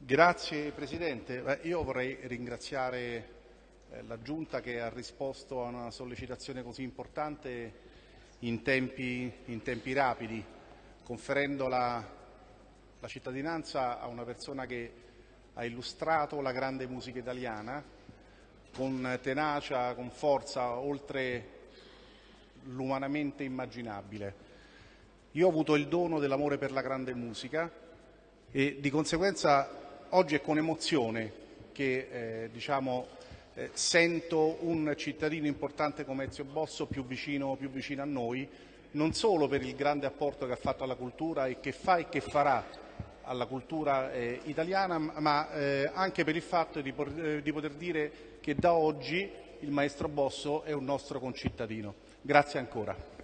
Grazie Presidente. Io vorrei ringraziare la Giunta che ha risposto a una sollecitazione così importante in tempi rapidi, conferendo la cittadinanza a una persona che ha illustrato la grande musica italiana con tenacia, con forza, oltre l'umanamente immaginabile. Io ho avuto il dono dell'amore per la grande musica e di conseguenza oggi è con emozione che sento un cittadino importante come Ezio Bosso più vicino a noi, non solo per il grande apporto che ha fatto alla cultura e che fa e che farà alla cultura italiana, ma anche per il fatto di poter dire che da oggi il maestro Bosso è un nostro concittadino. Grazie ancora.